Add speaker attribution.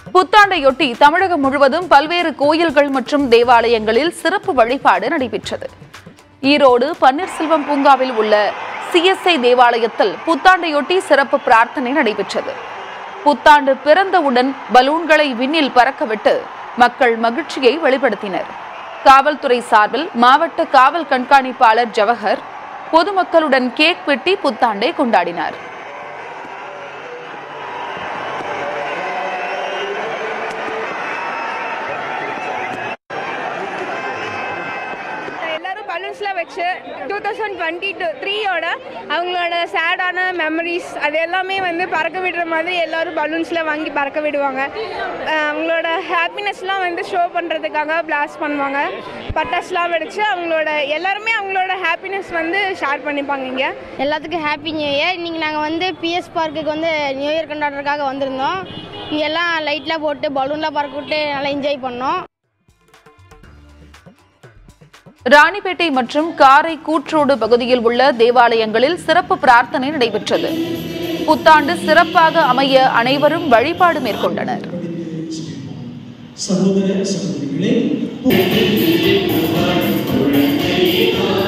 Speaker 1: புத்தாண்டையொட்டி தமிழகம் முழுவதும் பல்வேறு கோயில்கள் மற்றும் தேவாலயங்களில் சிறப்பு வழிபாடு நடைபெற்றது. ஈரோடு பன்னீர்செல்வம் பூங்காவில் உள்ள CSI தேவாலயத்தில் புத்தாண்டையொட்டி சிறப்பு பிரார்த்தனை நடைபெற்றது. புத்தாண்டு பிறந்தவுடன் பலூன்களை விண்ணில் பறக்கவிட்டு மக்கள் மகிழ்ச்சியை வெளிப்படுத்தினர். காவல்துறை சார்பில் மாவட்ட காவல் கண்காணிப்பாளர் ஜவஹர் பொதுமக்களுடன் கேக் வெட்டி புத்தாண்டை கொண்டாடினார்.
Speaker 2: பலூன்ஸ்லாம் வச்சு 2023ஓட அவங்களோட சேடான மெமரிஸ் அது எல்லாமே வந்து பறக்க விடுற மாதிரி எல்லாரும் பலூன்ஸில் வாங்கி பறக்க விடுவாங்க. அவங்களோட ஹாப்பினஸ்லாம் வந்து ஷோ பண்ணுறதுக்காக பிளாஸ்ட் பண்ணுவாங்க. பட்டாசுலாம் வெடிச்சு எல்லாருமே அவங்களோட ஹாப்பினஸ் வந்து ஷேர் பண்ணிப்பாங்க. இங்கே
Speaker 3: எல்லாத்துக்கும் ஹாப்பி நியூ இயர். இன்றைக்கி நாங்கள் வந்து PS பார்க்குக்கு வந்து நியூ இயர் கொண்டாடுறதுக்காக வந்திருந்தோம். இங்கெல்லாம் லைட்லாம் போட்டு பலூன்லாம் பறக்க விட்டு நல்லா என்ஜாய் பண்ணோம்.
Speaker 1: ராணிப்பேட்டை மற்றும் காரை கூற்றோடு பகுதியில் உள்ள தேவாலயங்களில் சிறப்பு பிரார்த்தனை நடைபெற்றது. புத்தாண்டு சிறப்பாக அமைய அனைவரும் வழிபாடு மேற்கொண்டனர்.
Speaker 4: சகோதர சகோதரிகளே